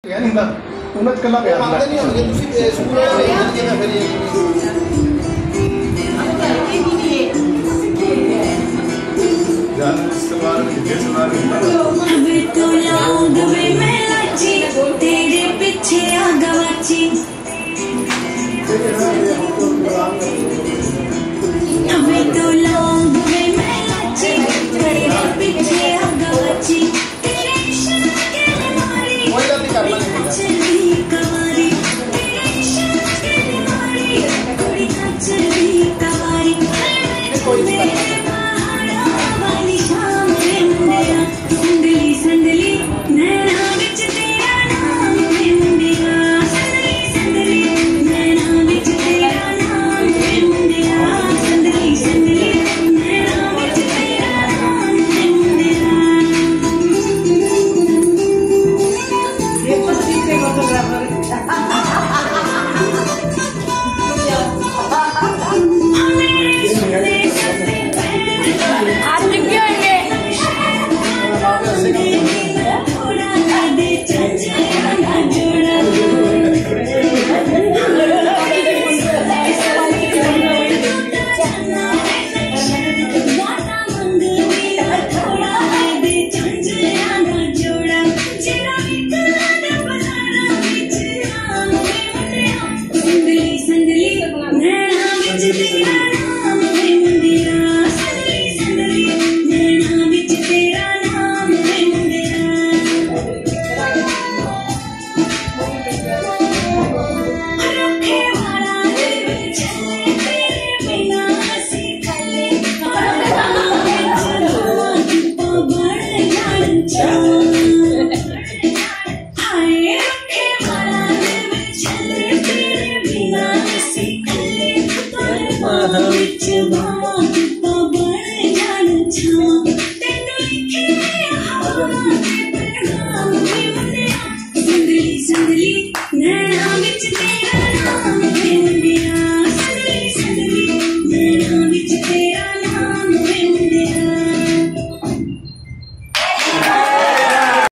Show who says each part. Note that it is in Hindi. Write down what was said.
Speaker 1: नहीं था उन्नत कला पे आता नहीं होंगे ਤੁਸੀਂ ਸਕੂਲ ਵਾਲੇ ਨਹੀਂ ਕਿਹਾ ਫਿਰ यार इस्तेमाल अबे तो लाऊं वे मैं लाची तेरे पीछे आ गवाची अबे तो लाऊं वे मैं लाची तेरे पीछे आ गवाची तेरे इश्क के मारी चली कवारी तेरे इश्क के मारी कोई चली कवारी संदली संदली नैना बिच तेरा नाम है मुंडिया संदली संदली नैना बिच तेरा नाम है मुंडिया संदली संदली नैना बिच तेरा नाम है मुंडिया ये पति से फोटोग्राफर
Speaker 2: It's